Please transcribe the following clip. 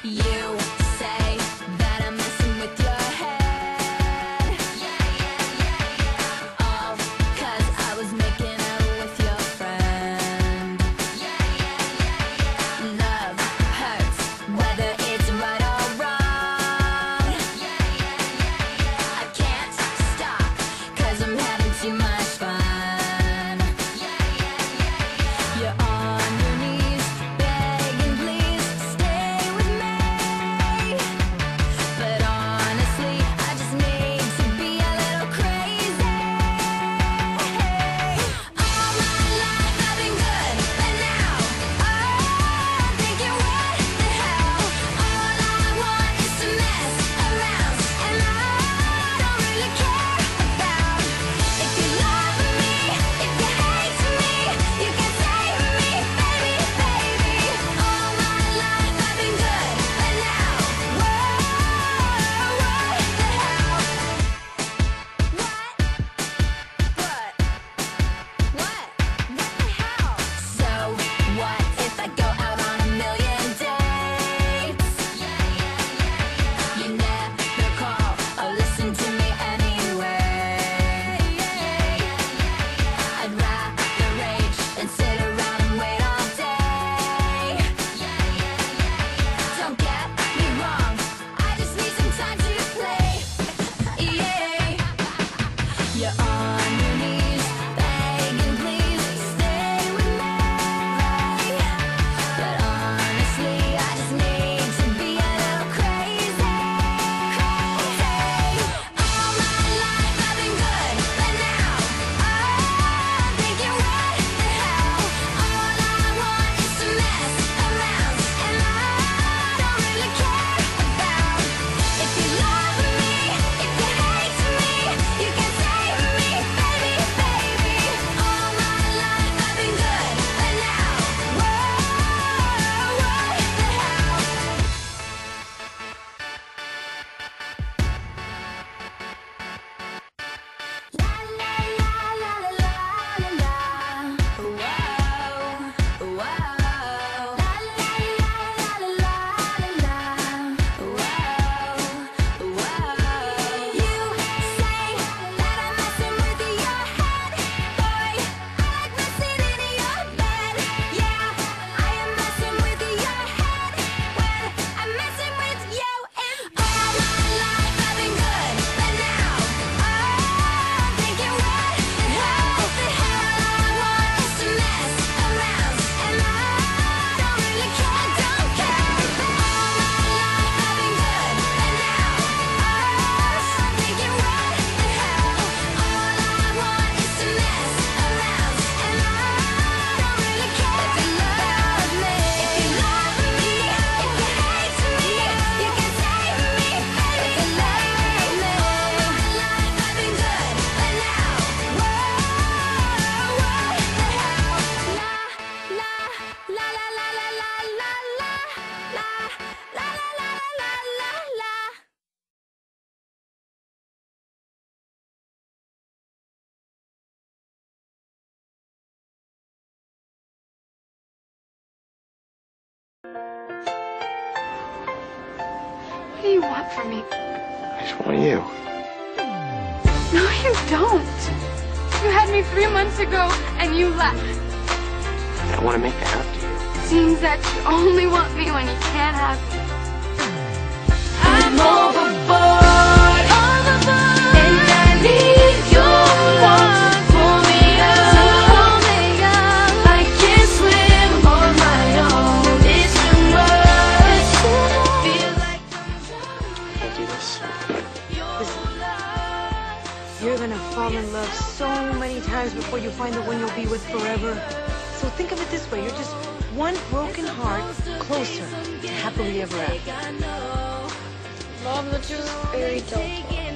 You say that I'm messing with your head. All 'cause I was making out with your friend. Love hurts, whether it's right or wrong. I can't stop, 'cause I'm having too much fun. You're on your knees, begging, please stay with me. But honestly, I just need to be a little crazy. All my life I've been good, but now I'm thinking, what the hell? All I want is to mess around, and I don't really care about if you love me, if you hate me. You can save me, baby, baby. All my life I've been good, but now, whoa, what the hell? What the hell? So what if I go out on a million dates? You never call or listen to me anyway. I'd rather rage than sit around and wait all day. Don't get me wrong, I just need some time to play. You're on your knees, begging, please stay with me. But honestly, I just need to be a little crazy. All my life I've been good, but now I'm thinking, what the hell? All I want is to mess around, and I don't really care about if you love me, if you hate me. You can save me, baby, baby. All my life I've been good, but now, whoa, what the hell? La la la la la la la. Whoa, whoa. La la la la la la la. Whoa, whoa. You say that I'm messing with your head, boy. I like messing in your bed. Yeah, I am messing with your head when I'm messing with you. And all my life I've been good, but now I'm thinking, what the hell? All I want is to mess around, and I don't really care. I don't care. All my life I've been good, but now I'm thinking, what the hell? All I want is to mess around, and I don't really care. If you love me, if you hate me, you can save me, baby. If you love me, all my life I've been good, but now, whoa, what the hell? La la la la la la la la la la la la la la. What do you want from me? I just want you. No, you don't. You had me 3 months ago, and you left. I want to make that up to you. Seems that you only want me when you can't have me. I'm overboard, and I need your love to pull me up. I can't swim on my own. It's too much. Feel like Can I do this? You're gonna fall in love so many times before you find the one you'll be with forever. So think of it this way, you're just one broken heart closer to happily ever after. Mom, that's just fairy tale talk.